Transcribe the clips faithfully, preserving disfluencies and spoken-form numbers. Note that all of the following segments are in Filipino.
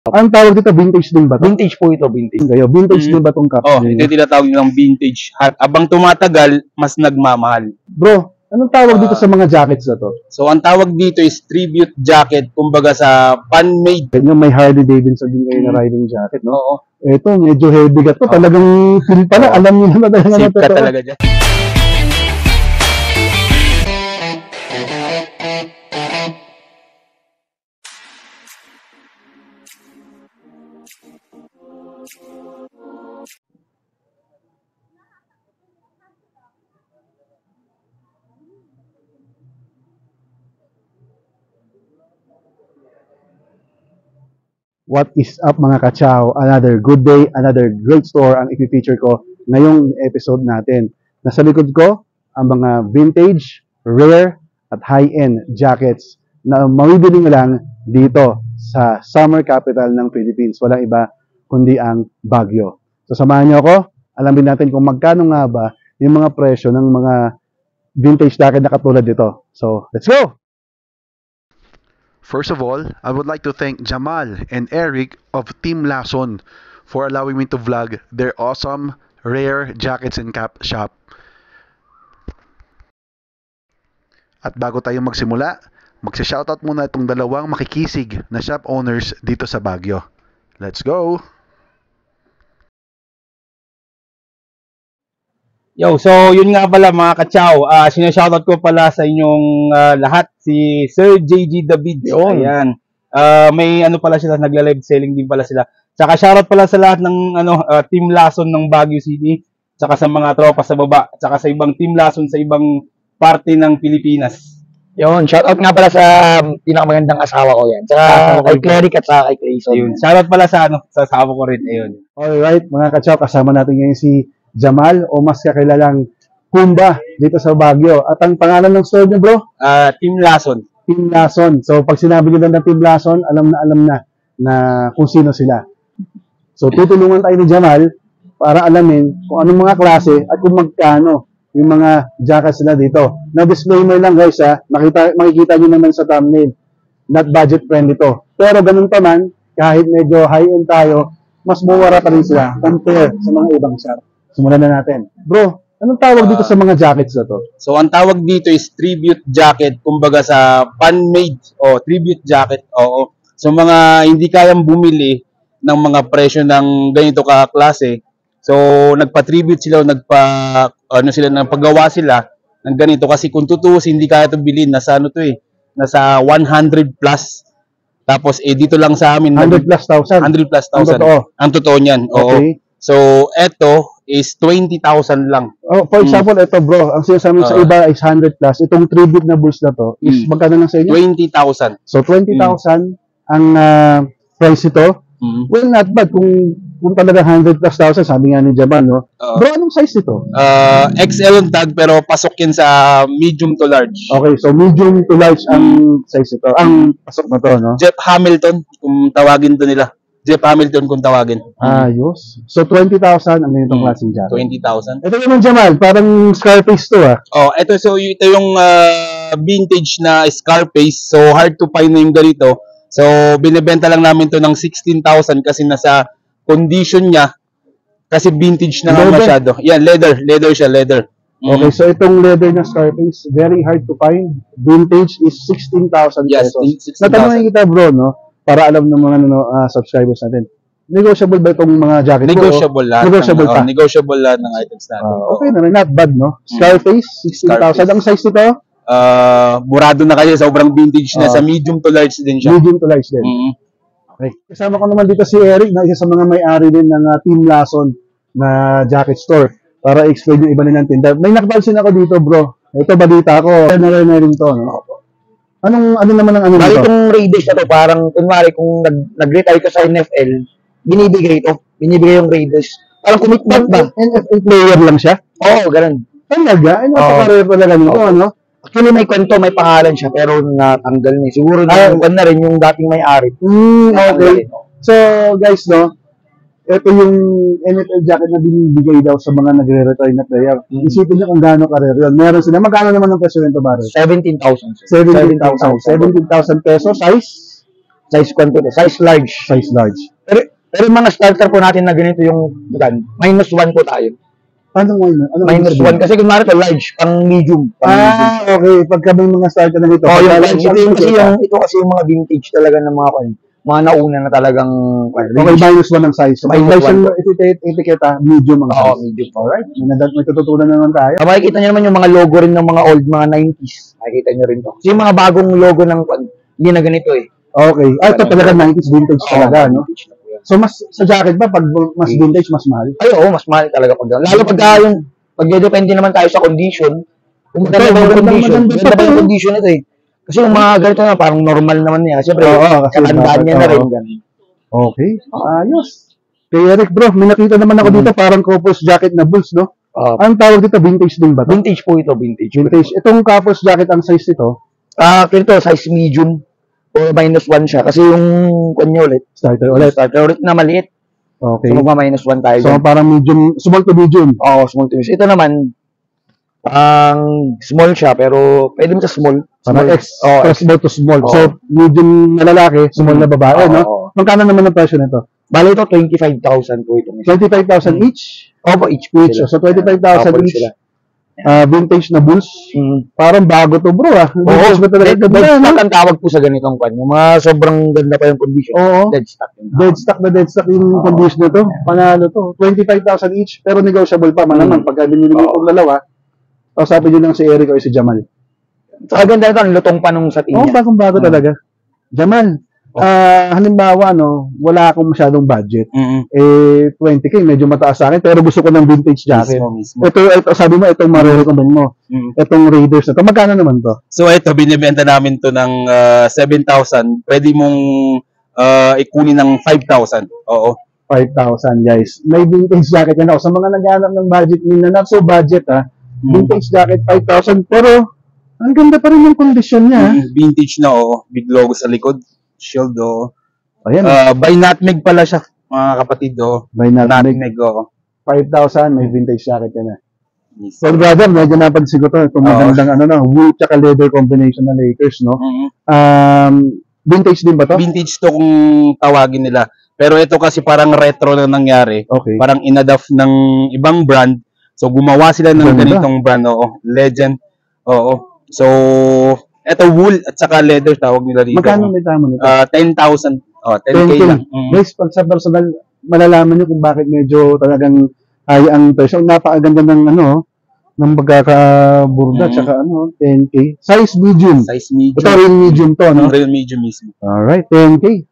Ang tawag dito, vintage din ba ito? Vintage po ito, vintage. Kayo, vintage Mm. din ba itong cap? Oh, ito yung tinatawag nilang vintage. Ha- Abang tumatagal, mas nagmamahal. Bro, anong tawag dito Ah. sa mga jackets na to? So, ang tawag dito is tribute jacket, kumbaga sa fan-made. Yung may Harley Davidson din kayo na Mm. riding jacket, no? Oo, Ito, medyo heavy ka to. Oo. Talagang feel pala, Oo. alam niyo naman talaga na safe ka totoo. talaga dyan. What is up mga kachaw? Another good day, another great store ang i-feature ko ngayong episode natin. Nasa likod ko ang mga vintage, rare, at high-end jackets na mabibili mo lang dito sa summer capital ng Philippines. Walang iba kundi ang Baguio. So samahan niyo ako, alamin natin kung magkano nga ba yung mga presyo ng mga vintage jacket na katulad dito. So, let's go! First of all, I would like to thank Jamal and Eric of Team Lason for allowing me to vlog their awesome, rare jackets and cap shop. At bago tayo magsimula, magsa-shoutout muna itong dalawang makikisig na shop owners dito sa Baguio. Let's go! Yo, so yun nga pala mga kachaw, uh, sinashoutout ko pala sa inyong ah, lahat si Sir J G David. Yun. Ayan. Ah, may ano pala sila, nagla-live selling din pala sila. Tsaka shoutout pala sa lahat ng ano ah, Team Lason ng Baguio City, tsaka sa mga tropa sa baba, tsaka sa ibang Team Lason sa ibang parte ng Pilipinas. Yun, shoutout nga pala sa pinakamagandang asawa ko yan. Tsaka Asawa ko kay rin. Cleric at saka kay Clayson. Ayun. Shoutout pala sa ano, sa asawa ko rin. Ayun. Alright, mga kachaw, kasama natin ngayon si Jamal o mas kakilalang Kumba dito sa Baguio. At ang pangalan ng store niyo, bro? Ah, Team Lason. Team Lason. So, pag sinabi nyo na ng Team Lason, alam na alam na na kung sino sila. So, tutulungan tayo ni Jamal para alamin kung anong mga klase at kung magkano yung mga jackets nila dito. Na disclaimer lang guys ha, makita, makikita nyo naman sa thumbnail. Not budget friendly to. Pero ganun pa man, kahit medyo high-end tayo, mas mura pa rin sila compare sa mga ibang shop. Simulan na natin. Bro, anong tawag dito sa mga jackets na to? So, ang tawag dito is tribute jacket, kumbaga sa fan-made o tribute jacket. Oo. So, mga hindi kayang bumili ng mga presyo ng ganito ka-klase. So, nagpa-tribute sila, o nagpa, ano sila, nagpagawa sila ng ganito. Kasi kung tutusin, hindi kaya ito bilhin. Nasa ano to eh, nasa one hundred plus. Tapos, eh, dito lang sa amin, one hundred plus thousand. one hundred plus Ang thousand. totoo. Ang totoo niyan, oo. Okay. So, eto is twenty thousand lang. Oh, for example, ito bro, ang sinasabi sa Ah. iba is one hundred plus. Itong tribute na bulls na to is Mm. magkano lang sa inyo? twenty thousand. So, twenty thousand ang ah, price ito. Mm. Well, not bad. Kung, kung talaga one hundred plus thousand, sabi nga ni Jamal, no? Oo. Bro, anong size ito? Uh, X L ang tag pero pasok yan sa medium to large. Okay, so medium to large ang size ito. Ang pasok na to, no? Jeff Hamilton, kung tawagin to nila. Jeff Hamilton kung tawagin. Ayos. So, twenty thousand ang ganitong Mm. klaseng jacket. twenty thousand. Ito naman, Jamal, parang Scarface to, ah. Oh, ito so ito yung ah, vintage na Scarface. So hard to find na yung ganito. So binebenta lang namin to ng sixteen thousand kasi nasa condition niya kasi vintage na nga Leather? masyado. Yan, leather, leather siya, leather. Mm. Okay, so itong leather na Scarface, very hard to find. Vintage is sixteen thousand Yes, pesos. sixteen thousand. Natanongin kita, bro, no? Para alam ng mga ano, ah, subscribers natin. Negotiable ba itong mga jacket mo? Negotiable lahat. Negotiable ng, pa. oh, negotiable lahat ng items natin. Ah, Oo. okay na rin, not bad, no? Scarface, sixteen thousand. Scarface. Ang size nito, Ah, burado na kayo, sobrang vintage na Ah. sa medium to large din siya. medium to large din. Mm. Okay. Kasama ko naman dito si Eric, na isa sa mga may-ari din ng ah, Team Lason na jacket store para i-explain yung iba nilang tinda. May nakapansin ako dito, bro. Ito balita ko. Na rin na rin to, no? Anong, ano naman ang ano Bali nito? itong Raiders na to, parang, kunwari, kung nag, nag-retire ka sa N F L, binibigay ito. Binibigay yung Raiders. Parang commitment ba? N F L player lang siya? Oo, ganun. Talaga? Ano pa pareho talaga nito, ano? Actually, may kwento, may pangalan siya, pero natanggal na. eh. Siguro Ah. na, na rin yung dating may-ari. Mm, Natanggal okay. ito. So, guys, no? Ito yung N F L jacket na binibigay daw sa mga nagre-retire na player. Mm. Isipin niyo kung gaano karero yun. Meron sila. Magkano naman ang presyo nito, pare? seventeen thousand. seventeen thousand. seventeen thousand pesos. Size? Size kwan po, size large. Size large. Pero, pero yung mga starter po natin na ganito yung gan, minus one po tayo. Paano mo yun? Ano Minus one. Kasi kung mara to large, pang medium. Pang Ah, okay. Pagka may mga starter na dito. Oh, yung pagka- large. Ito, yung, kasi yung, ito kasi yung mga vintage talaga ng mga kwan. Mga nauna na talagang kwan. Okay, minus one ang size. So, Minus minus one one etiquette, etiketa, medium ang Oo, size. medium. Alright. May, nadat- may tututunan na naman tayo. Ah, makikita nyo naman yung mga logo rin ng mga old, mga nineties. Makikita nyo rin to. Kasi yung mga bagong logo ng kwan, hindi na ganito eh. Okay. Ah, ito talaga nineties vintage talaga, no? vintage na po yan. So, mas sa jacket ba, pag mas vintage, mas mahal? Ay, oo, mas mahal talaga pag doon. Lalo pagka yung, pag depende naman tayo sa condition, kung maganda Ito, ba yung magandang- condition, maganda maganda ba pa yung to. condition ito eh. Kasi yung mga ganito na, parang normal naman niya. Siyempre, Oo, kasi katandaan niya na oo. rin. ganun. Okay. Ayos. Kay Eric, bro, may nakita naman ako dito, parang couples jacket na bulls, no? Ah, Ang tawag dito, vintage din ba to? vintage po ito, vintage. Vintage. Itong couples jacket, ang size nito, Ah, ganito, size medium. O minus one siya. Kasi yung, kanya ulit, starter ulit. starter ulit na maliit. Okay. So, magma-minus one tayo. So, dyan. parang medium, small to medium. Oo, small to medium. Ito naman, ang small siya, pero pwede mo sa small. Parang Small. X, Oo, oh, small to small. Oo. So, medium na lalaki, small na babae, Oo, no? oo. Magkano naman ang presyo nito? Bali ito, twenty-five thousand po ito. twenty-five thousand each? Opo, each po Each. sila. So, twenty-five thousand Couple each. sila. Ah, vintage na bulls. Mm. Parang bago to, bro, ah. Oo, Vintage ba talaga? dead, Ganda, dead no? stock ang tawag po sa ganitong kwan. Yung mga sobrang ganda pa yung condition. Oo. Dead stock. Yung Dead stock na dead stock yung Oo. condition nito. Panalo to. twenty-five thousand each, pero negotiable pa. Malaman, Mm. pagka binili mo Oo. itong dalawa, kausapin nyo lang si Eric o si Jamal. Saka ganda ito, ang lutong pa nung sa Oo, tinya. bagong-bago Oo. talaga. Jamal, ah halimbawa, no, wala akong masyadong budget. Mm-mm. Eh, twenty K, medyo mataas sa akin, pero gusto ko ng vintage jacket. Mismo, mismo. Ito, ito, sabi mo, itong marirecommend mo. Mm. Itong Raiders na to. Magkano naman to? So ito, binibenta namin to ng ah, seven thousand. Pwede mong ah, ikunin ng five thousand. Oo. five thousand, guys. May vintage jacket yan ako. Sa mga naghahanap ng budget, na not so budget, ha. Mm. Vintage jacket, five thousand. Pero, ang ganda pa rin yung condition niya. Mm, Vintage na, oo. Big logo sa likod. Shield, oo. Ayan, Ah, by Nutmeg pala siya, mga kapatid, oo. may nutmeg. Nutmeg, oo. five thousand, may vintage jacket yan, ha. Mismo. Well, brother, medyo napansin ko to. Itong Oo. magandang, ano, no, wool tsaka leather combination na Lakers, no. Mm. Um, vintage din ba to? Vintage to kung tawagin nila. Pero ito kasi parang retro na nangyari. Okay. Parang inadapt ng ibang brand. So gumawa sila ng Ganda. ganitong brand, oo. Legend. Oo. So, ito wool at saka leather tawag nila dito. Magkano may tamo nito? Ah, ten thousand. Oh, ten K ten K. lang. Mm. Guys, pag sa personal, malalaman nyo kung bakit medyo talagang ay ang presyo. Napakaganda ng ano, ng pagkakaburda, Mm. tsaka ano, ten K. Size medium. Size medium. Ito rin medium to, no? Ang real medium mismo. Alright, ten K.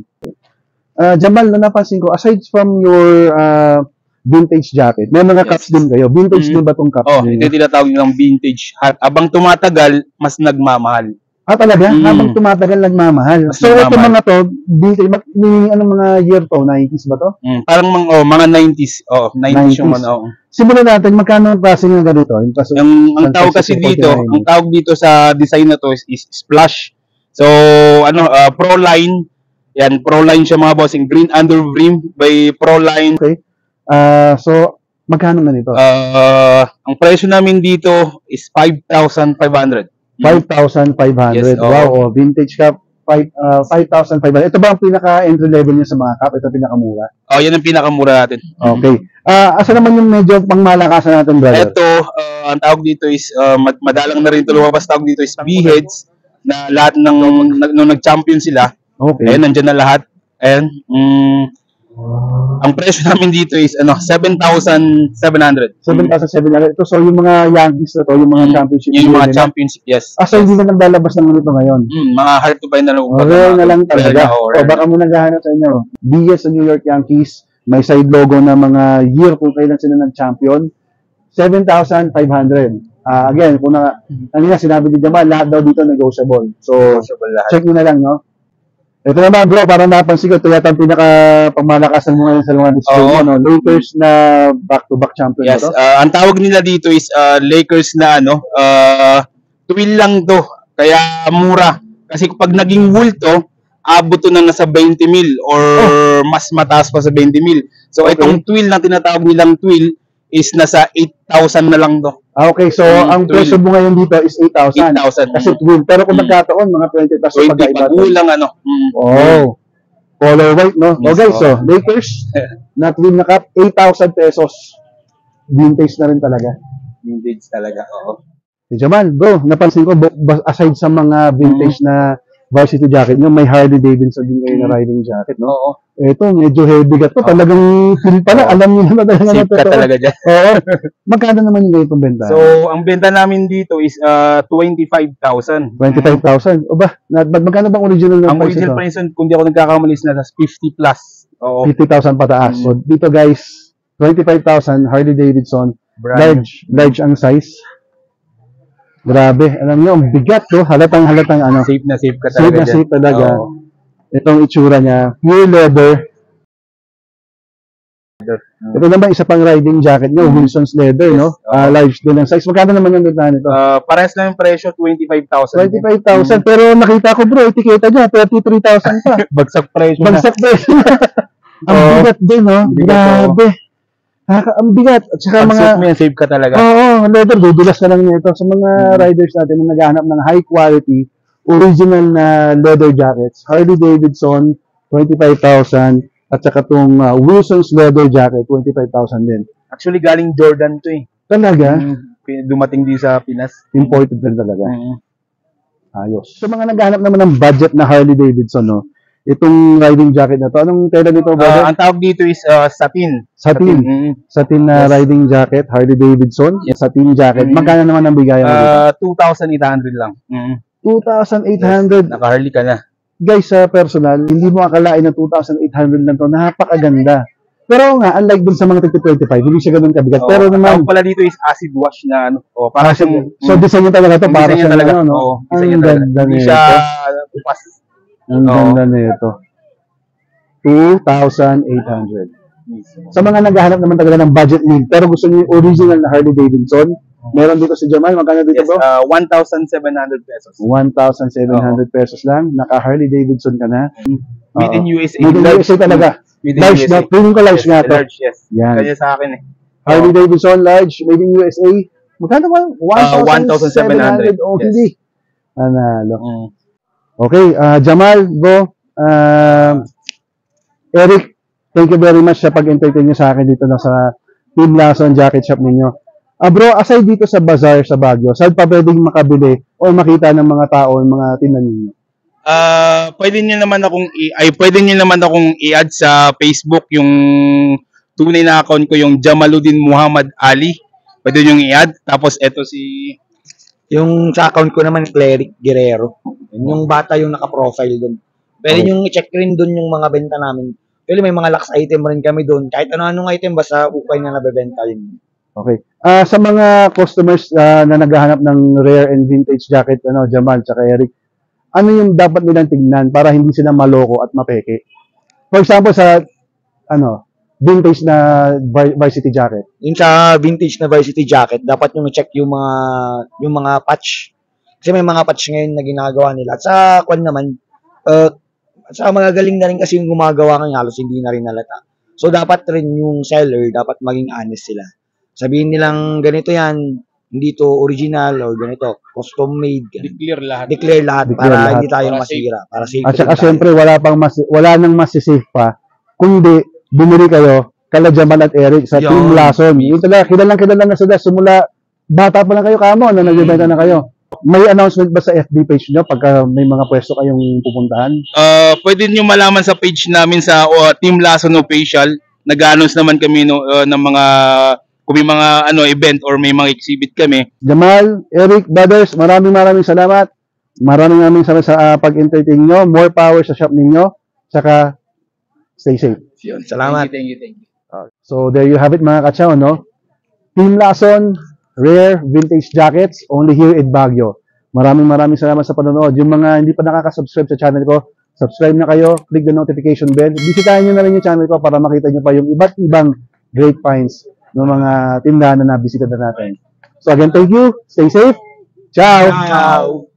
Ah, Jamal, na napansin ko, aside from your ah, vintage jacket, may mga Yes. cups din kayo. Vintage Mm. din ba tong cups? Oh, ninyo? ito yung tinatawag nilang vintage. Ha- Abang tumatagal, mas nagmamahal. Ah, talaga? Mm. Habang tumatagal, nagmamahal. Mas So, ito nagmamahal. mga to, vintage, mag, may, anong mga year to? nineties ba to? Mm. Parang mga, oh, mga nineties. Oh, nineties yung nineties. ano. oh. Simulan natin, magkano ang klase ng ganito? Yung klase, Yung, ang Sunset tawag kasi City dito, forty-nine. ang tawag dito sa design na to is, is splash. So, ano, ah, Pro Line. Yan, Pro Line siya mga bossing. Green under brim by Pro Line. Ah, so, magkano na nito? Ah, ang presyo namin dito is five thousand five hundred. five thousand five hundred. Yes, oo. Wow, oh, vintage cup, five thousand five hundred. Ito ba ang pinaka-entry level niya sa mga cup? Ito pinakamura. Oh, yan ang pinakamura natin. Okay. Ah, asa naman yung medyo pangmalakasan natin, brother? Ito, ah, ang tawag dito is, ah, mad- madalang na rin ito lumabas. Tawag dito is B-heads na lahat ng, nag, nung nag-champion sila. Okay. Ayan, nandyan na lahat. Ayan. Mm, ang presyo namin dito is ano seven thousand seven hundred. seven thousand seven hundred. Ito, so yung mga Yankees na to, yung mga Mm. championship. Yung mga nila. championship, yes. Ah, so hindi na naglalabas ng ganito ngayon? Mm, mga hard to find na lang. Oh, rare na lang talaga. Oh, O, baka mo naghahanap sa inyo. B S sa New York Yankees, may side logo na mga year kung kailan sila nag-champion. seven thousand five hundred. Ah, again, kung na, kanina sinabi ni Jamal, lahat daw dito negotiable. So, lahat. check nyo na lang, no? Ito naman, bro, parang napansin ko, ito yata ang pinaka-pangmalakasan mo ngayon sa mga display Oo. mo, no? Lakers na back-to-back champion Yes, na to. ah, ang tawag nila dito is ah, Lakers na ano, uh, twill lang to. Kaya mura. Kasi kapag naging wool to, abot to na nasa twenty mil or mas mataas pa sa twenty mil. So Okay. itong twill na tinatawag nilang twill is nasa eight thousand na lang to. Ah, okay, so Mm, ang twin. presyo mo ngayon dito is eight thousand. eight thousand. Kasi twin. Pero kung Mm. nagkataon, mga twenty thousand twenty pagkaiba. pag ulang ano. Mm. Oh. Color white, no? Yes, Oh guys, oh. so, Lakers, na twin na cup, eight thousand pesos. Vintage na rin talaga. Vintage talaga. Oo. Si Jamal, bro, napansin ko, bo- ba- aside sa mga vintage Mm. na varsity jacket nyo, may Harley Davidson din kayo na riding jacket, no? Oo. Ito, medyo heavy gat to. Oo. Talagang feel pala, Oo. alam niyo na talaga na Safe ka totoo. talaga dyan. Oo. Magkano naman yung ganitong benta? So, ang benta namin dito is uh, twenty-five thousand. twenty-five thousand. O ba, na, mag- magkano bang original na Ang price original ito? price nun, kung di ako nagkakamali, is nasa fifty plus. Oo. fifty thousand pataas. Mm. So, dito guys, twenty-five thousand, Harley Davidson, Brand. large, large ang size. Grabe. Alam niyo, ang bigat to. Halatang halatang ano. Safe na safe ka Safe talaga na dyan. safe talaga. Oo. Itong itsura niya, pure leather. Ito naman isa pang riding jacket niya, Wilson's leather, no? Ah, large din ang size. Magkano naman yung bentahan nito? Uh, parehas lang yung presyo, twenty-five thousand. twenty-five thousand. Pero nakita ko bro, etiketa niya, thirty-three thousand pa. Bagsak presyo na. Bagsak presyo. Ang Oo. bigat din, no? Bigat, oo. Grabe. Nakaka- Ang bigat. At saka Pag mga... suot mo yan, safe ka talaga. Oo, leather, dudulas na lang nito. Sa mga riders natin na naghahanap ng high quality, original na leather jackets, Harley Davidson, twenty-five thousand, at saka itong uh, Wilson's leather jacket, twenty-five thousand din. Actually, galing Jordan to eh. Talaga, Mm, Dumating din sa Pinas. imported din talaga. Mm. Ayos. Sa mga naghahanap naman ng budget na Harley Davidson, no? Itong riding jacket na to, anong tela nito, Uh, brother? ang tawag dito is uh, satin. Satin. Mm. Satin na Yes. riding jacket, Harley Davidson, satin jacket. Mm. Magkano naman ang bigayan mo dito? Uh, two thousand eight hundred lang. Mm. two thousand eight hundred. Naka-Harley ka na. Guys, sa personal, hindi mo akalain na two thousand eight hundred lang to. Napakaganda. Pero nga, unlike dun sa mga tig twenty-five, hindi siya ganun kabigat. Oo. Pero naman, Ang pala dito is acid wash na ano. Oh, para siyang so design niya talaga to Ang para design sa niya talaga. ano, no? Oo, Ang design niya talaga. ganda Hindi nito. siya uh, tupas. Ang Oo. ganda nito. two thousand eight hundred. Sa mga naghahanap naman talaga ng budget meal, pero gusto niyo yung original na Harley Davidson, meron dito si Jamal. Magkano dito, Yes, bro? uh, one thousand seven hundred pesos. one thousand seven hundred pesos lang. Naka Harley Davidson ka na. Made in Oo. U S A. Made in U S A talaga. Made in Large U S A. na. Feeling ko large Yes, nga to. large, yes. Yan. Kanya sa akin eh. Harley Davidson, large, made in U S A. Magkano ba? Uh, one thousand seven hundred. one thousand seven hundred. O, Yes. hindi. Analo. Mm. Okay, ah, Jamal, bro. ah, Eric, thank you very much sa pag-entertain niyo sa akin dito na sa Team Lason Jacket Shop ninyo. Ah, bro, aside dito sa bazaar sa Baguio, saan pa pwedeng makabili o makita ng mga tao, ng mga tindan ninyo? Ah, pwede niyo naman akong i- ay pwede niyo naman akong i-add sa Facebook yung tunay na account ko, yung Jamaluddin Muhammad Ali. Pwede niyo i-add. Tapos eto si Yung sa account ko naman, Cleric Guerrero. Yun, yung bata yung naka-profile doon. Pwede Okay. yung i-check rin doon yung mga benta namin. Pero may mga lax item rin kami doon. Kahit ano-anong item, basta ukay na nabebenta yun. Okay. Ah, sa mga customers ah, na naghahanap ng rare and vintage jacket, ano, Jamal tsaka Eric, ano yung dapat nilang tignan para hindi sila maloko at mapeke? For example, sa ano, vintage na vi- varsity jacket. Yung sa vintage na varsity jacket, dapat yung i-check yung mga yung mga patch. Kasi may mga patch ngayon na ginagawa nila. At sa kwan naman, uh, sa magagaling na rin kasi yung gumagawa ngayon, halos hindi na rin nalata. So, dapat rin yung seller, dapat maging honest sila. Sabihin nilang ganito yan, hindi to original or ganito, custom made. Ganun. declare lahat. Declare lahat Declare para lahat. hindi tayo Para masira. Para safe At rin saka tayo. syempre, wala pang mas, wala nang masisave pa, kundi bumili kayo kala Jamal at Eric sa Yun. Team Lason. Yung talaga, kilalang kilala na sila simula bata pa lang kayo kamo na nagbebenta na kayo. May announcement ba sa F B page nyo pagka may mga pwesto kayong pupuntahan? Uh, pwede niyo malaman sa page namin sa uh, Team Lason Official. Nag-announce naman kami no, uh, ng mga kung may mga ano event or may mga exhibit kami. Jamal, Eric, brothers, maraming maraming salamat. Maraming maraming salamat sa ah, pag-entertain nyo. More power sa shop ninyo. Saka, stay safe. Yun. Salamat. Thank you, thank you. Uh, so, there you have it mga kachaw, no? Team Lason, rare vintage jackets, only here in Baguio. Maraming maraming salamat sa panonood. Yung mga hindi pa nakaka-subscribe sa channel ko, subscribe na kayo, click the notification bell. Bisitahin nyo na rin yung channel ko para makita nyo pa yung iba't ibang great finds ng mga tindahan na nabisita na natin. So again, thank you. Stay safe. Ciao. Ciao.